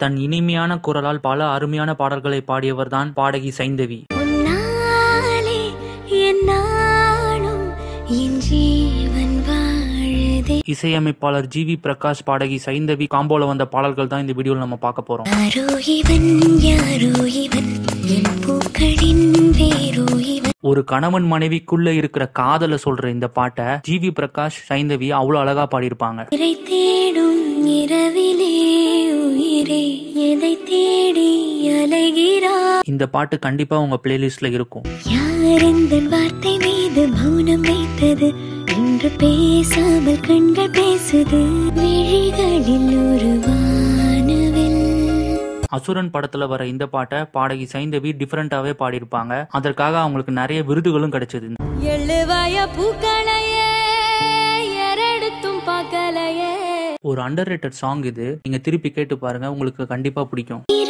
தன் இனிமையான குரலால் பல அருமையான பாடல்களை பாடியவர்தான் பாடகி சைந்தவி. உன்னாலே என்னாலும் என் ஜீவன் வாழுதே. இசையமைப்பாளர் ஜி.வி. பிரகாஷ், பாடகி சைந்தவி காம்போல வந்த பாடல்கள் தான் இந்த வீடியோல நம்ம பார்க்க போறோம். யாரோ இவன் யாரோ இவன் என் பூக்களின் வேரோ இவன். ஒரு கணவன் மனைவிக்குள்ள இருக்கிற காதல சொல்ற இந்த பாட்டை ஜி.வி. பிரகாஷ், சைந்தவி அவ்வளவு அழகா பாடியிருப்பாங்க. இறை தேடும் இரவிலே உயிரே எதை தேடி அலைகிறா. இந்த பாட்டு கண்டிப்பா உங்க பிளேலிஸ்ட்ல இருக்கும். யார் இந்த வார்த்தை மீது மௌனம் வைத்தது என்று பேசாமல் கண்கள் பேசுது. விழிகளில் ஒரு வானவில். அசுரன் படத்துல வர இந்த பாட்டை பாடகி சைந்தவி டிஃபரெண்டாவே பாடியிருப்பாங்க. அதற்காக அவங்களுக்கு நிறைய விருதுகளும் கிடைச்சது. எழுவாய பூக்களையே எரடுத்தும் பார்க்கலையே. ஒரு அண்டர் ரேட்டட் சாங் இது. நீங்க திருப்பி கேட்டு பாருங்க, உங்களுக்கு கண்டிப்பா பிடிக்கும்.